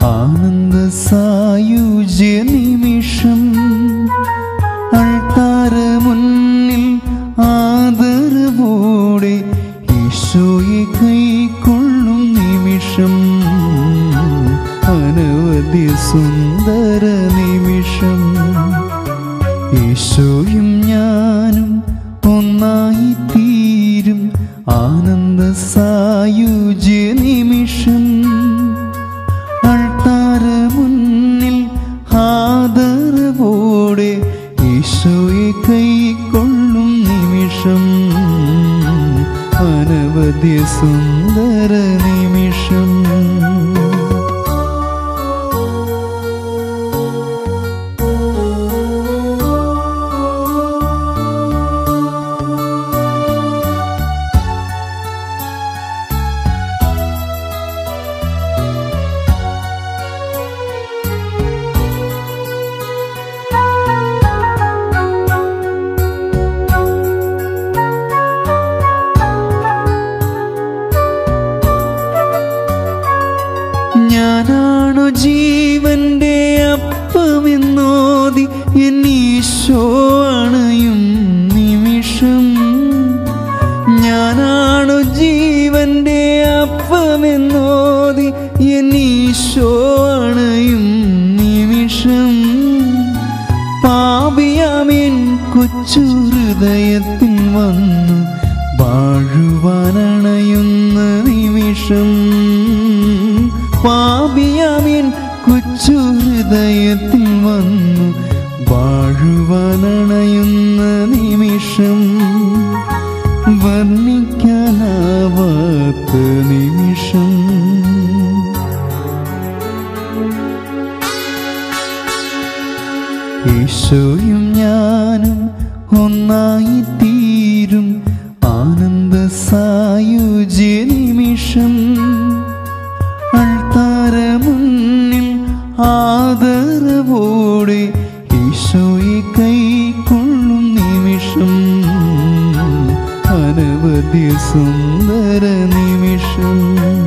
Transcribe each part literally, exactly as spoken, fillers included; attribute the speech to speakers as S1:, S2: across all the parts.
S1: ആനന്ദ സായുജ്യ നിമിഷം അൾത്താര മുന്നിൽ ആദരവോടെ ഈശോയെ കൈക്കൊള്ളും നിമിഷം അനവധി സുന്ദര നിമിഷം ഈശോയും ഞാനും ഒന്നായി തീരും ആനന്ദ സായുജ്യ നിമിഷം അൾത്താര മുന്നിൽ ആദരവോടെ ഈശോയെ കൈക്കൊള്ളും നിമിഷം അനവധി സുന്ദര നിമിഷം ഞാനാണു ജീവന്റെ അപ്പമെന്നോതി എന്നീശോ അണയും നിമിഷം ഞാനാണു ജീവന്റെ അപ്പമെന്നോതി എന്നീശോ അണയും നിമിഷം പാപിയാമെൻ കൊച്ചു ഹൃദയത്തിൽ വന്നു വാഴുവാനണയുന്ന നിമിഷം പാപിയാമെൻ കൊച്ചു ഹൃദയത്തിൽ വന്നു വാഴുവാനണയുന്ന നിമിഷം വർണ്ണിക്കാനാവാത്ത നിമിഷം ഈശോയും ഞാനും ഒന്നായി തീരും ആനന്ദ സായുജ്യ നിമിഷം അൾത്താര മുന്നിൽ ആദരവോടെ ഈശോയെ കൈക്കൊള്ളും നിമിഷം അനവധി സുന്ദര നിമിഷം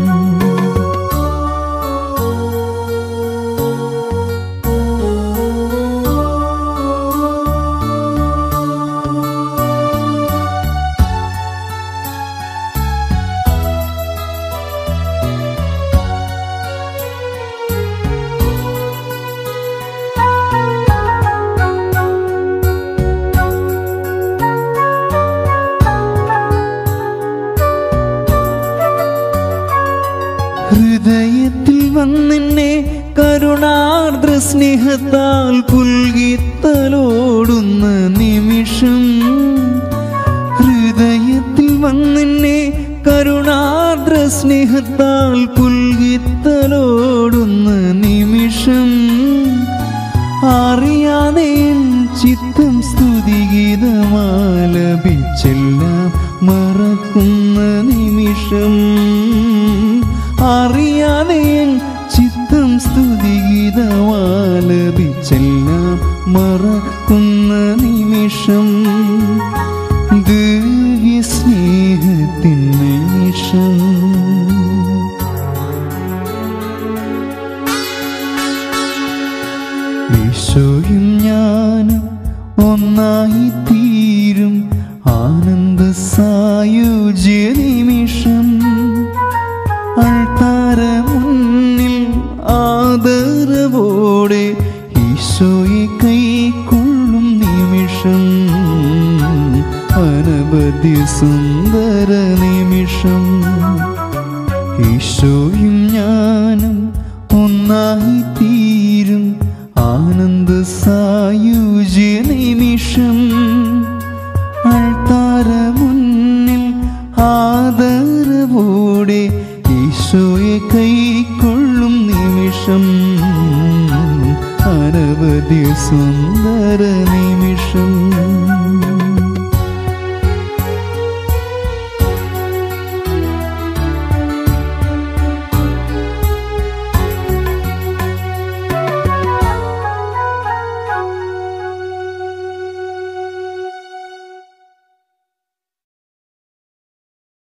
S1: ഹൃദയത്തിൽ വന്നെന്നെ കരുണാർദ്ര സ്നേഹത്താൽ പുൽകിത്തലോടുന്ന നിമിഷം ഹൃദയത്തിൽ വന്നെന്നെ കരുണാർദ്ര സ്നേഹത്താൽ പുൽകിത്തലോടുന്ന നിമിഷം അറിയാതെ ചിത്തം സ്തുതിഗീതമാലപിച്ചെല്ലാം മറക്കുന്ന നിമിഷം അറിയാതെ ചിത്തം സ്തുതിഗീതമാലപിച്ചെല്ലാം മറക്കുന്ന നിമിഷം ദിവ്യ സ്നേഹത്തിൻ നിമിഷം ഈശോയും ഞാനും ഒന്നായി തീരും ആനന്ദ സായുജ്യ നിമിഷം അൾത്താര മുന്നിൽ ആദരവോടെ ഈശോയെ കൈക്കൊള്ളും നിമിഷം അനവധി സുന്ദര നിമിഷം ഈശോയും ഞാനും ഒന്നായി തീരും ആനന്ദ സായുജ്യ നിമിഷം അൾത്താര മുന്നിൽ ആദരവോടെ ഈശോയെ കൈക്കൊള്ളും നിമിഷം അനവധി സുന്ദര നിമിഷം